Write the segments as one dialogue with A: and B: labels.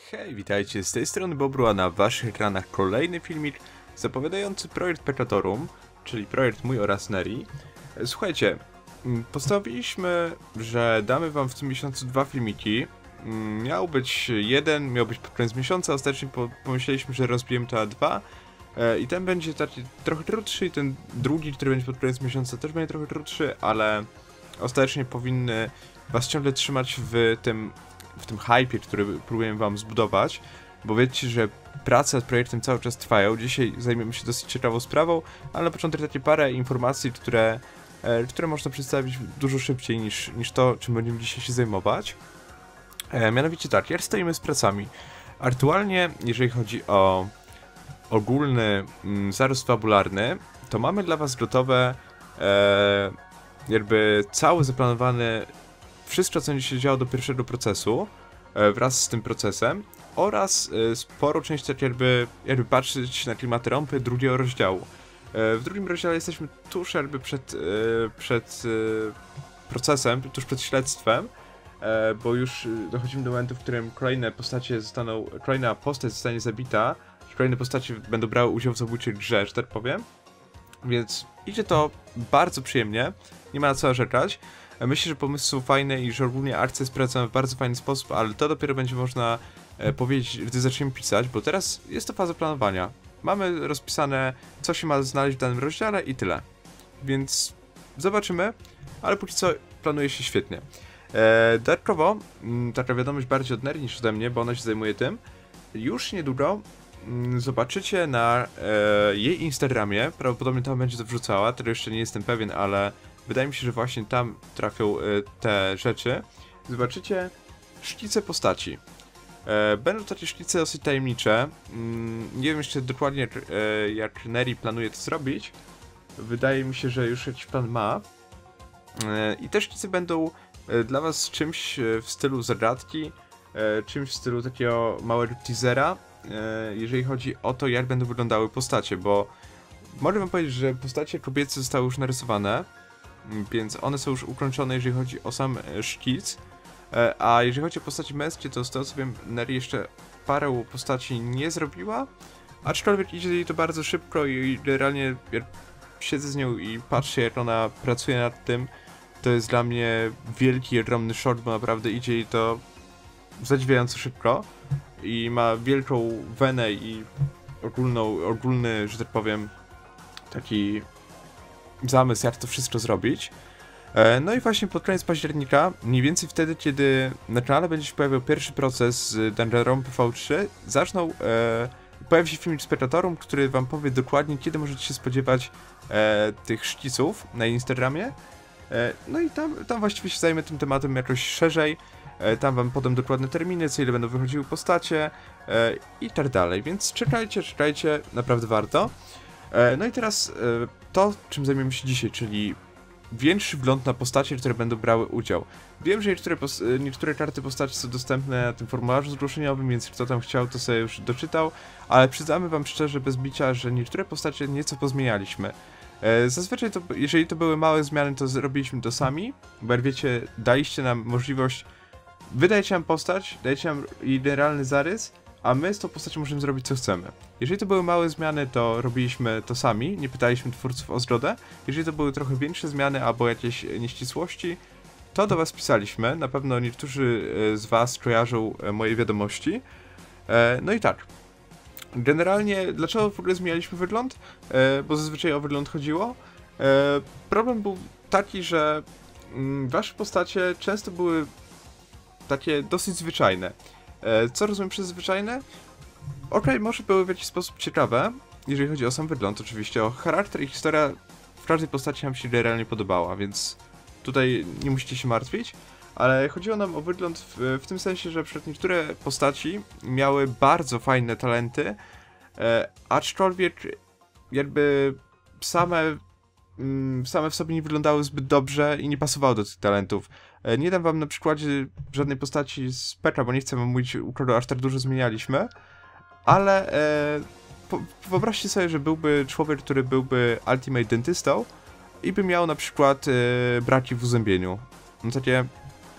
A: Hej, witajcie, z tej strony Bobru, a na waszych ekranach kolejny filmik zapowiadający projekt Peccatorum, czyli projekt mój oraz Neri. Słuchajcie, postanowiliśmy, że damy wam w tym miesiącu dwa filmiki. Miał być jeden, miał być pod koniec miesiąca, ostatecznie pomyśleliśmy, że rozbijemy to na dwa. I ten będzie taki trochę krótszy i ten drugi, który będzie pod koniec miesiąca, też będzie trochę krótszy, ale ostatecznie powinny was ciągle trzymać w tym hypie, który próbujemy wam zbudować, bo wiecie, że prace nad projektem cały czas trwają. Dzisiaj zajmiemy się dosyć ciekawą sprawą, ale na początek takie parę informacji, które można przedstawić dużo szybciej niż to, czym będziemy dzisiaj się zajmować. Mianowicie tak, jak stoimy z pracami. Aktualnie, jeżeli chodzi o ogólny zarys fabularny, to mamy dla was gotowe jakby cały zaplanowany wszystko, co będzie się działo do pierwszego procesu wraz z tym procesem oraz sporo część tak jakby patrzeć na klimaty rampy drugiego rozdziału. W drugim rozdziale jesteśmy tuż jakby przed procesem, tuż przed śledztwem, bo już dochodzimy do momentu, w którym kolejna postać zostanie zabita, kolejne postacie będą brały udział w zabójczej grze, że tak powiem. Więc idzie to bardzo przyjemnie, nie ma na co narzekać. Myślę, że pomysły są fajne i że ogólnie akcja jest prowadzona w bardzo fajny sposób, ale to dopiero będzie można powiedzieć, gdy zaczniemy pisać, bo teraz jest to faza planowania. Mamy rozpisane, co się ma znaleźć w danym rozdziale i tyle. Więc zobaczymy, ale póki co planuje się świetnie. Dodatkowo, taka wiadomość bardziej od Neri niż ode mnie, bo ona się zajmuje tym, już niedługo zobaczycie na jej Instagramie, prawdopodobnie tam będzie to wrzucała, tego jeszcze nie jestem pewien, ale wydaje mi się, że właśnie tam trafią te rzeczy. Zobaczycie szkice postaci. Będą takie szkice dosyć tajemnicze. Nie wiem jeszcze dokładnie jak Neri planuje to zrobić. Wydaje mi się, że już jakiś plan ma. I te szkice będą dla was czymś w stylu zagadki, czymś w stylu takiego małego teasera, jeżeli chodzi o to, jak będą wyglądały postacie, bo mogę wam powiedzieć, że postacie kobiece zostały już narysowane, więc one są już ukończone, jeżeli chodzi o sam szkic, a jeżeli chodzi o postaci męskie, to z tego co wiem, Neri jeszcze parę postaci nie zrobiła, aczkolwiek idzie jej to bardzo szybko i generalnie jak siedzę z nią i patrzę, jak ona pracuje nad tym, to jest dla mnie wielki, ogromny short, bo naprawdę idzie jej to zadziwiająco szybko i ma wielką wenę i ogólny, że tak powiem, taki zamysł, jak to wszystko zrobić. No i właśnie pod koniec października, mniej więcej wtedy, kiedy na kanale będzie się pojawiał pierwszy proces z Danganronpa PV3, pojawi się filmik z Peccatorum, który wam powie dokładnie, kiedy możecie się spodziewać tych szkiców na Instagramie. No i tam właściwie się zajmę tym tematem jakoś szerzej. Tam wam podam dokładne terminy, co ile będą wychodziły postacie i tak dalej, więc czekajcie, naprawdę warto. No i teraz to, czym zajmiemy się dzisiaj, czyli większy wgląd na postacie, które będą brały udział. Wiem, że niektóre karty postaci są dostępne na tym formularzu zgłoszeniowym, więc kto tam chciał, to sobie już doczytał, ale przyznamy wam szczerze, bez bicia, że niektóre postacie nieco pozmienialiśmy. Zazwyczaj jeżeli to były małe zmiany, to zrobiliśmy to sami, bo jak wiecie, daliście nam możliwość, wydajcie nam postać, dajcie nam jej generalny zarys, a my z tą postacią możemy zrobić co chcemy. Jeżeli to były małe zmiany, to robiliśmy to sami, nie pytaliśmy twórców o zgodę. Jeżeli to były trochę większe zmiany albo jakieś nieścisłości, to do was pisaliśmy. Na pewno niektórzy z was kojarzą moje wiadomości. No i tak. Generalnie, dlaczego w ogóle zmienialiśmy wygląd? Bo zazwyczaj o wygląd chodziło. Problem był taki, że wasze postacie często były takie dosyć zwyczajne. Co rozumiem przez zwyczajne? Okej, może były w jakiś sposób ciekawe, jeżeli chodzi o sam wygląd oczywiście, o charakter i historia w każdej postaci nam się generalnie podobała, więc tutaj nie musicie się martwić, ale chodziło nam o wygląd w tym sensie, że przed niektóre postaci miały bardzo fajne talenty, aczkolwiek jakby same w sobie nie wyglądały zbyt dobrze i nie pasowały do tych talentów. Nie dam wam na przykładzie żadnej postaci z Pecca, bo nie chcę wam mówić, u kogo aż tak dużo zmienialiśmy, ale wyobraźcie sobie, że byłby człowiek, który byłby ultimate dentystą i by miał na przykład braki w uzębieniu. No takie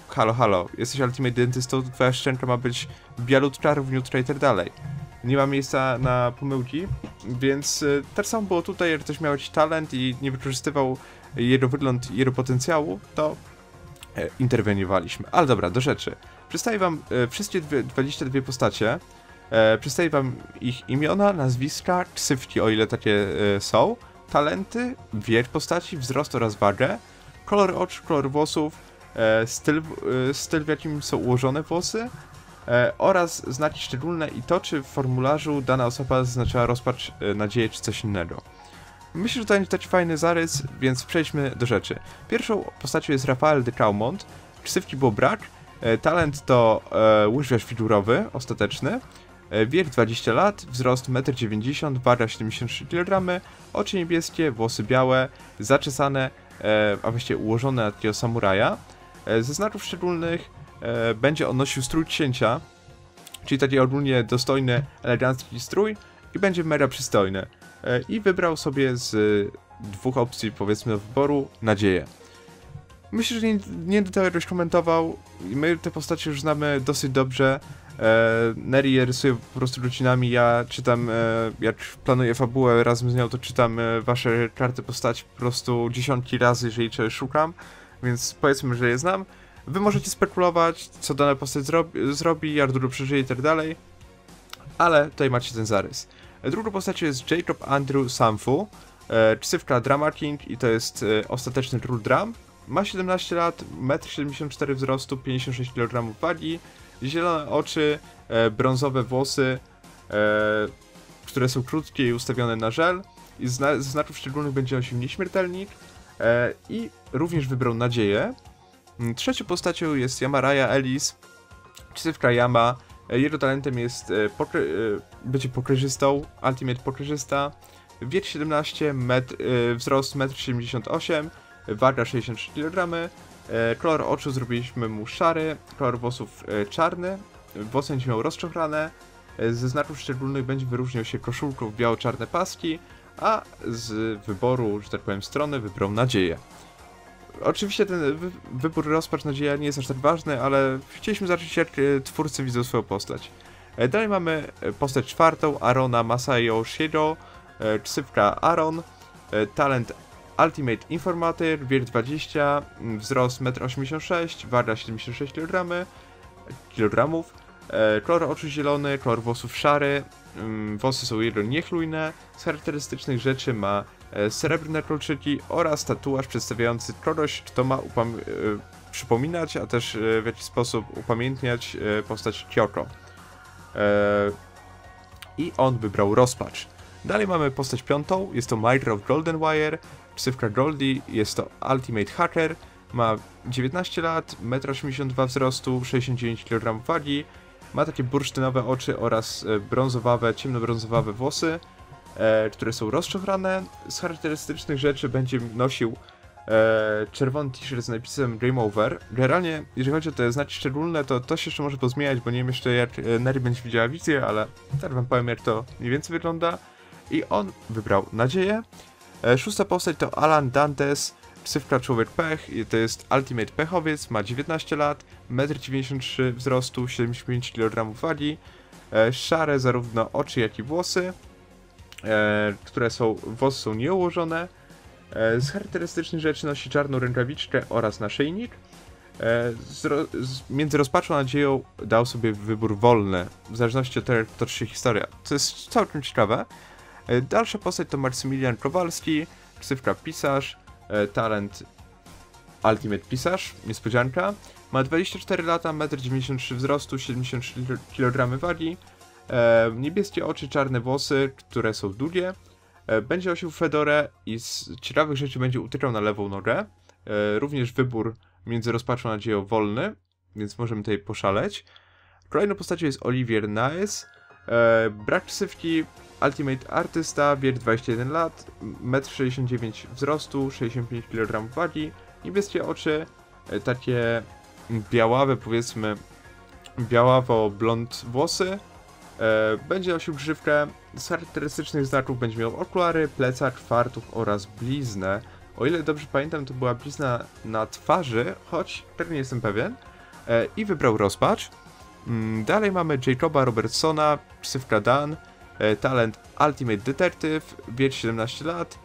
A: halo, jesteś Ultimate Dentystą, to twoja szczęka ma być bialutka, równiutka i tak dalej. Nie ma miejsca na pomyłki, więc tak samo było tutaj, jak ktoś miał jakiś talent i nie wykorzystywał jego wygląd i jego potencjału, to interweniowaliśmy. Ale dobra, do rzeczy. Przedstawię wam wszystkie 22 postacie, przedstawię wam ich imiona, nazwiska, ksywki, o ile takie są, talenty, wiek postaci, wzrost oraz wagę, kolor oczu, kolor włosów, styl w jakim są ułożone włosy oraz znaki szczególne i to, czy w formularzu dana osoba zaznaczyła rozpacz, nadzieję czy coś innego. Myślę, że to będzie taki fajny zarys, więc przejdźmy do rzeczy. Pierwszą postacią jest Rafael de Caumont, ksywki było brak, talent to łyżwiarz figurowy, ostateczny, wiek 20 lat, wzrost 1,90 m, waga 73 kg, oczy niebieskie, włosy białe, zaczesane, a właściwie ułożone na takiego samuraja. Ze znaków szczególnych będzie on nosił strój księcia, czyli taki ogólnie dostojny, elegancki strój i będzie mega przystojny. I wybrał sobie z dwóch opcji, powiedzmy, do wyboru nadzieję. Myślę, że nie będę tego jakoś komentował. My te postacie już znamy dosyć dobrze. Neri je rysuje po prostu godzinami. Ja czytam, jak planuję fabułę razem z nią, to czytam wasze karty postaci po prostu dziesiątki razy, jeżeli czegoś szukam. Więc powiedzmy, że je znam. Wy możecie spekulować, co dana postać zrobi, jak długo przeżyje i tak dalej. Ale tutaj macie ten zarys. Drugą postacią jest Jacob Andrew Samfu, ksywka Drama King i to jest ostateczny król dram. Ma 17 lat, 1,74 m wzrostu, 56 kg wagi, zielone oczy, brązowe włosy, które są krótkie i ustawione na żel. I ze znaków szczególnych będzie nosił nieśmiertelnik i również wybrał nadzieję. Trzecią postacią jest Yamaraya Ellis, ksywka Yama. Jego talentem jest bycie pokryżystą, Ultimate Pokryżysta, wiek 17, wzrost 1,78 m, waga 63 kg, kolor oczu zrobiliśmy mu szary, kolor włosów czarny, włosy będzie miał rozczochrane, ze znaków szczególnych będzie wyróżniał się koszulką w biało-czarne paski, a z wyboru, że tak powiem, strony wybrał nadzieję. Oczywiście ten wybór rozpacz nadzieja nie jest aż tak ważny, ale chcieliśmy zobaczyć, jak twórcy widzą swoją postać. Dalej mamy postać czwartą, Arona Masayo Shiro, ksywka Aron, talent Ultimate Informator, wiek 20, wzrost 1,86 m, waga 76 kg, kolor oczu zielony, kolor włosów szary, włosy są jego niechlujne, z charakterystycznych rzeczy ma srebrne kolczyki oraz tatuaż przedstawiający kogoś, kto ma przypominać, a też w jakiś sposób upamiętniać postać Kyoko. I on wybrał rozpacz. Dalej mamy postać piątą, jest to Myra of Golden Wire, ksywka Goldie, jest to Ultimate Hacker, ma 19 lat, 1,82 m wzrostu, 69 kg wagi, ma takie bursztynowe oczy oraz brązowawe, ciemnobrązowawe włosy, które są rozczochrane. Z charakterystycznych rzeczy będzie nosił czerwony t-shirt z napisem Game Over. Generalnie, jeżeli chodzi o te znaki szczególne, to się jeszcze może pozmieniać, bo nie wiem jeszcze, jak Neri będzie widziała wizję, ale teraz wam powiem, jak to mniej więcej wygląda. I on wybrał nadzieję. Szósta postać to Alan Dantes, ksywka Człowiek Pech, to jest Ultimate Pechowiec, ma 19 lat, 1,93 m wzrostu, 75 kg wagi, szare zarówno oczy, jak i włosy, włosy są nieułożone. Z charakterystycznych rzeczy nosi czarną rękawiczkę oraz naszyjnik. Między rozpaczą a nadzieją dał sobie wybór wolny, w zależności od tego, jak toczy się historia, co jest całkiem ciekawe. Dalsza postać to Maksymilian Kowalski, ksywka Pisarz, talent Ultimate Pisarz, niespodzianka. Ma 24 lata, 1,93 m wzrostu, 73 kg wagi, niebieskie oczy, czarne włosy, które są długie. Będzie nosił fedorę i z ciekawych rzeczy będzie utykał na lewą nogę. Również wybór między rozpaczą a nadzieją wolny, więc możemy tutaj poszaleć. Kolejną postacią jest Olivier Naes, brak ksywki, Ultimate Artysta, wiek 21 lat, 1,69 m wzrostu, 65 kg wagi, niebieskie oczy, takie białawe, powiedzmy, białawo-blond włosy. Będzie nosił grzywkę. Z charakterystycznych znaków będzie miał okulary, plecak, fartuch oraz bliznę. O ile dobrze pamiętam, to była blizna na twarzy, choć tak nie jestem pewien. i wybrał rozpacz. Dalej mamy Jacoba Robertsona, ksywka Dan, talent Ultimate Detective, wiek 17 lat,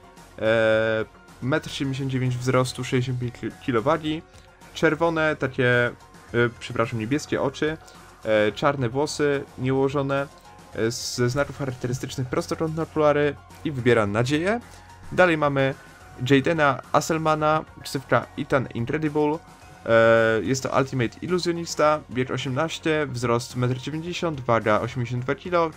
A: 1,79 m wzrostu, 65 kg, czerwone, takie, przepraszam, niebieskie oczy, czarne włosy nieułożone, ze znaków charakterystycznych prostokątne okulary i wybiera nadzieję. Dalej mamy Jadena Asselmana, ksywka Ethan Incredible, jest to Ultimate Iluzjonista, wiek 18, wzrost 1,90 m, waga 82 kg,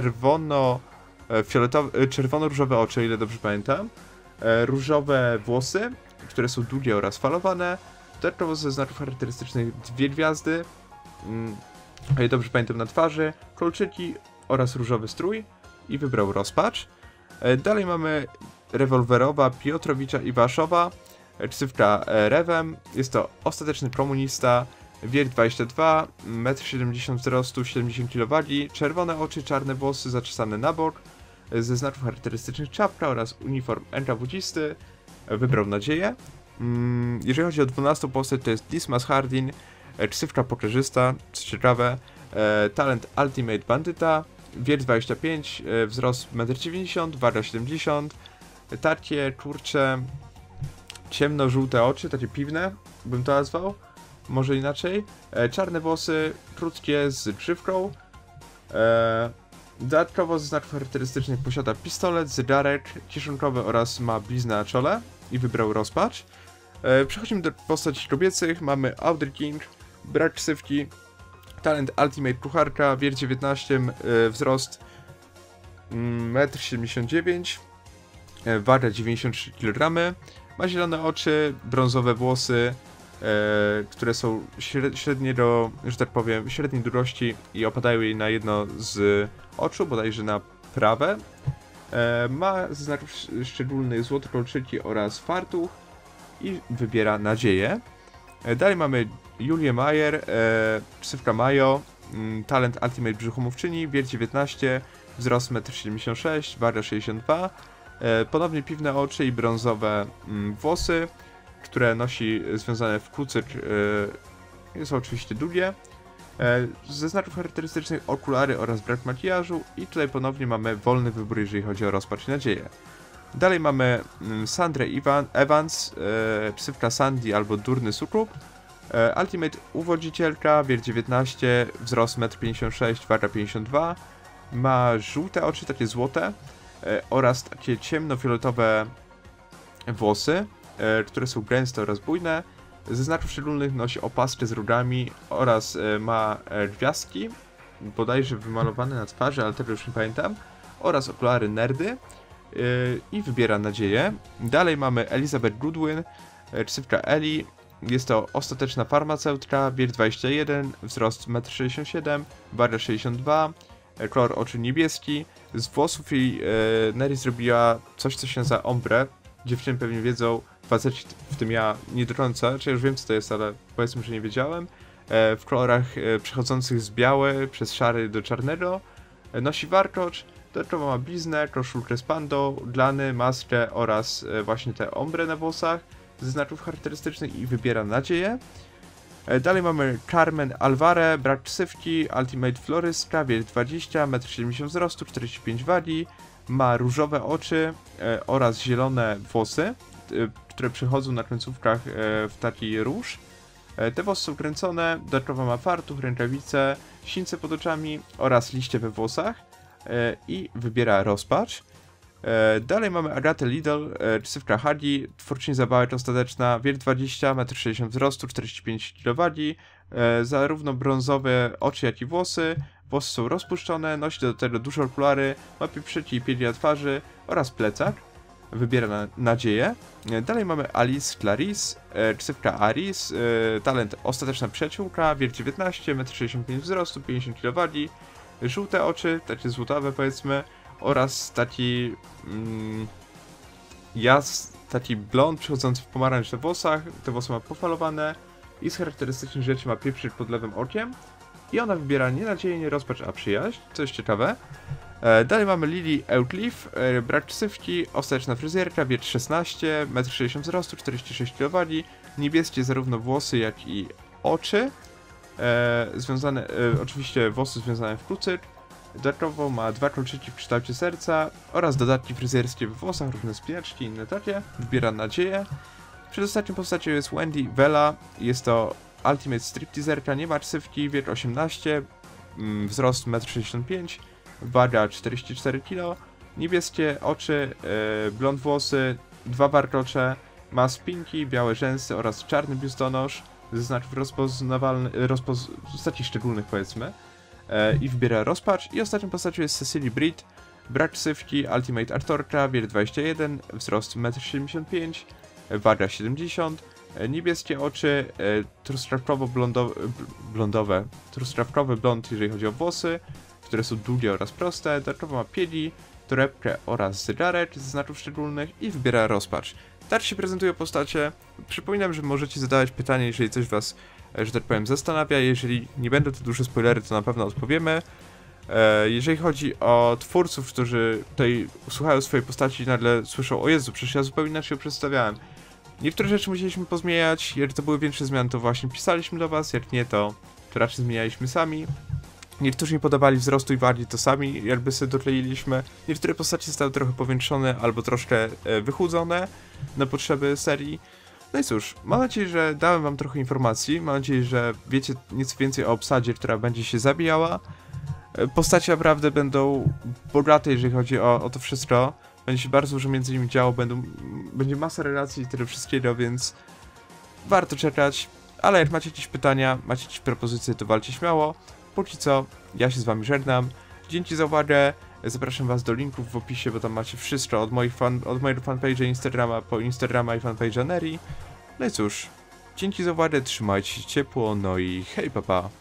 A: czerwono-różowe oczy, o ile dobrze pamiętam, różowe włosy, które są długie oraz falowane, dodatkowo ze znaków charakterystycznych 2 gwiazdy, o ile dobrze pamiętam, na twarzy, kolczyki oraz różowy strój i wybrał rozpacz. Dalej mamy rewolwerowa Piotrowicza Iwaszowa, ksywka Rewem, jest to ostateczny komunista, wiek 22, 1,70 m wzrostu, 70 kg wagi, czerwone oczy, czarne włosy zaczesane na bok, ze znaków charakterystycznych czapka oraz uniform NKWD-isty, wybrał nadzieję. Jeżeli chodzi o 12 postać, to jest Dismas Hardin, ksywka pokerzysta, co ciekawe, talent Ultimate Bandyta, wiek 25, wzrost 1,90 m, waga 70, takie kurcze ciemno-żółte oczy, takie piwne, bym to nazwał, może inaczej, czarne włosy, krótkie z grzywką, dodatkowo ze znaków charakterystycznych posiada pistolet, zegarek kieszonkowy oraz ma bliznę na czole i wybrał rozpacz. Przechodzimy do postaci kobiecych, mamy Audrey King, brak ksywki, talent Ultimate Kucharka, wiek 19, wzrost 1,79 m, waga 93 kg, ma zielone oczy, brązowe włosy, które są średnie do, że tak powiem, średniej długości i opadają jej na jedno z oczu, bodajże na prawe. Ma ze znaków szczególnych złote kolczyki oraz fartuch i wybiera nadzieję. Dalej mamy Julię Mayer, ksywka Majo, talent Ultimate Brzuchomówczyni, wiek 19, wzrost 1,76 m, waga 62, ponownie piwne oczy i brązowe włosy, które nosi związane w kucyk, są oczywiście długie, ze znaków charakterystycznych okulary oraz brak makijażu i tutaj ponownie mamy wolny wybór, jeżeli chodzi o rozpacz i nadzieję. Dalej mamy Sandrę Evans, ksywka Sandy albo Durny Sukup, Ultimate Uwodzicielka, wiek 19, wzrost 1,56 m, waga 52, ma żółte oczy, takie złote, oraz takie ciemnofioletowe włosy, które są gęste oraz bujne. Ze znaków szczególnych nosi opaskę z rogami oraz ma gwiazdki, bodajże wymalowane na twarzy, ale tego już nie pamiętam, oraz okulary nerdy i wybiera nadzieję. Dalej mamy Elizabeth Goodwin, ksywka Ellie, jest to ostateczna farmaceutka, wiek 21, wzrost 1,67 m, waga 62, kolor oczu niebieski. Z włosów jej Neri zrobiła coś, co się nazywa ombre. Dziewczyny pewnie wiedzą, faceci, w tym ja, nie do końca, czy ja już wiem, co to jest, ale powiedzmy, że nie wiedziałem. W kolorach przechodzących z biały przez szary do czarnego. Nosi warkocz, dodatkowo ma bliznę, koszulkę z pando, glany, maskę oraz właśnie te ombre na włosach ze znaków charakterystycznych i wybiera nadzieję. Dalej mamy Carmen Alvare, brak ksywki, Ultimate Florystka, wiek 20, 1,70 m wzrostu, 45 wagi, ma różowe oczy oraz zielone włosy, które przechodzą na końcówkach w taki róż. Te włosy są kręcone, dodatkowo ma fartuch, rękawice, sińce pod oczami oraz liście we włosach i wybiera rozpacz. Dalej mamy Agatę Lidl, ksywka Hagi, twórczyni zabawek ostateczna, wiek 20, 1,60 m wzrostu, 45 kg wagi, zarówno brązowe oczy, jak i włosy. Włosy są rozpuszczone, nosi do tego duże okulary, ma pieprzyki i piegi na twarzy oraz plecak. Wybiera nadzieję. Dalej mamy Alice Clarice, ksywka Aris, talent ostateczna przyjaciółka, wiek 19, 1,65 m wzrostu, 50 kg wagi, żółte oczy, takie złotawe powiedzmy, oraz taki taki blond przechodzący w pomarańcz na włosach. Te włosy ma pofalowane i z charakterystycznych rzeczy ma pieprzyk pod lewym okiem. I ona wybiera nie nadzieję, nie rozpacz, a przyjaźń, co jest ciekawe. Dalej mamy Lily Eutliff, brak ksywki, ostateczna fryzjerka, wiek 16, 1,60 m wzrostu, 46 kg wagi, niebieskie zarówno włosy, jak i oczy. związane, oczywiście włosy związane w klucyk. Dodatkowo ma 2 kolczyki w kształcie serca oraz dodatki fryzjerskie w włosach, różne spinaczki i inne takie. Wybiera nadzieję. Przedostatnią postacią jest Wendy Vela. Jest to Ultimate Stripteaserka, nie ma ksywki, wiek 18, wzrost 1,65 m, waga 44 kg, niebieskie oczy, blond włosy, 2 warkocze, ma spinki, białe rzęsy oraz czarny biustonosz ze znaków z takich szczególnych powiedzmy. I wybiera rozpacz. I ostatnią postacią jest Cecily Britt, brak ksywki, Ultimate Artorka, wiek 21, wzrost 1,75 m, waga 70, niebieskie oczy, truskawkowy blond, jeżeli chodzi o włosy, które są długie oraz proste. Dodatkowo ma piegi, torebkę oraz zegarek ze znaków szczególnych i wybiera rozpacz. Tak się prezentują postacie. Przypominam, że możecie zadawać pytanie, jeżeli coś was, że tak powiem, zastanawia. Jeżeli nie będą to duże spoilery, to na pewno odpowiemy. Jeżeli chodzi o twórców, którzy tutaj słuchają swojej postaci i nagle słyszą: o Jezu, przecież ja zupełnie inaczej ją przedstawiałem. Niektóre rzeczy musieliśmy pozmieniać, jeżeli to były większe zmiany, to właśnie pisaliśmy do was, jak nie, to raczej zmienialiśmy sami. Niektórzy nie podobali wzrostu i wagi, to sami jakby sobie dokleiliśmy. Niektóre postacie zostały trochę powiększone albo troszkę wychudzone na potrzeby serii. No i cóż, mam nadzieję, że dałem wam trochę informacji, mam nadzieję, że wiecie nieco więcej o obsadzie, która będzie się zabijała. Postacie naprawdę będą bogate, jeżeli chodzi o to wszystko. Będzie się bardzo dużo między nimi działo, będzie masa relacji i tyle wszystkiego, więc warto czekać. Ale jak macie jakieś pytania, macie jakieś propozycje, to walcie śmiało. Póki co, ja się z wami żegnam. Dzięki za uwagę. Zapraszam was do linków w opisie, bo tam macie wszystko od mojego fanpage'a Instagrama po Instagrama i fanpage'a Neri. No i cóż, dzięki za uwagę, trzymajcie się ciepło, no i hej, papa.